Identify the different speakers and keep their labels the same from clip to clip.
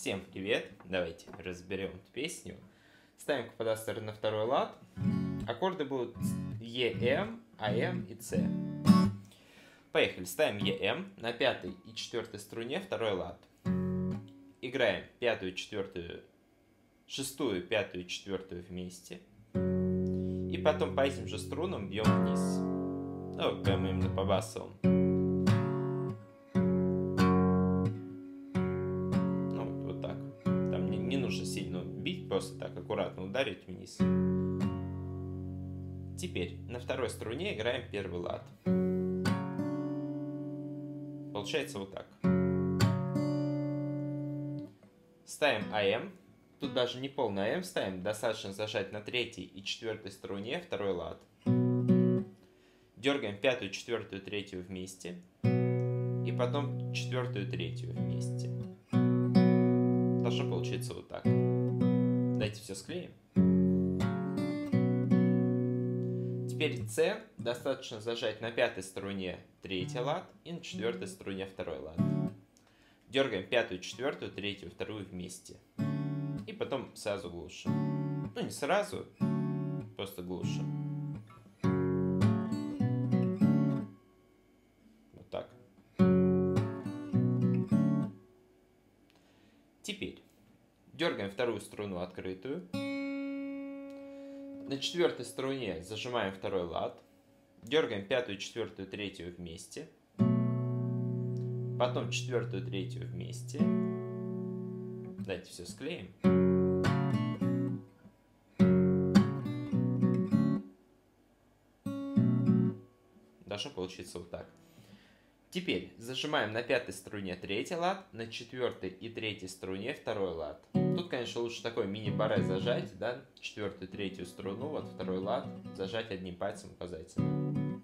Speaker 1: Всем привет! Давайте разберем эту песню. Ставим каподастр на второй лад. Аккорды будут EM, AM и C. Поехали. Ставим EM на пятой и четвертой струне второй лад. Играем пятую, четвертую, шестую, пятую и четвертую вместе. И потом по этим же струнам бьем вниз. Ну, прямо именно по басовым. Не нужно сильно бить, просто так аккуратно ударить вниз. Теперь на второй струне играем первый лад. Получается вот так. Ставим АМ. Тут даже не полный АМ ставим, достаточно зажать на третьей и четвертой струне второй лад. Дергаем пятую, четвертую, третью вместе. И потом четвертую, третью вместе. Должно получиться вот так. Давайте все склеим. Теперь C достаточно зажать на пятой струне третий лад и на четвертой струне второй лад. Дергаем пятую, четвертую, третью, вторую вместе. И потом сразу глушим. Ну не сразу, просто глушим. Вот так. Теперь дергаем вторую струну открытую. На четвертой струне зажимаем второй лад. Дергаем пятую, четвертую, третью вместе. Потом четвертую, третью вместе. Давайте все склеим. Должно получиться вот так. Теперь зажимаем на пятой струне третий лад, на четвертой и третьей струне второй лад. Тут, конечно, лучше такой мини-баре зажать, да, четвертую, третью струну, вот второй лад, зажать одним пальцем указательным.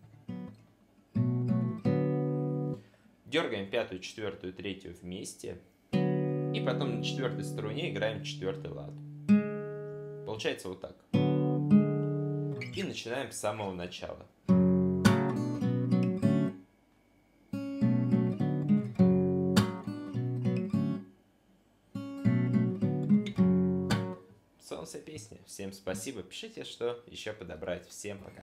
Speaker 1: Дергаем пятую, четвертую, третью вместе. И потом на четвертой струне играем четвертый лад. Получается вот так. И начинаем с самого начала. Вся песня. Всем спасибо. Пишите, что еще подобрать. Всем пока.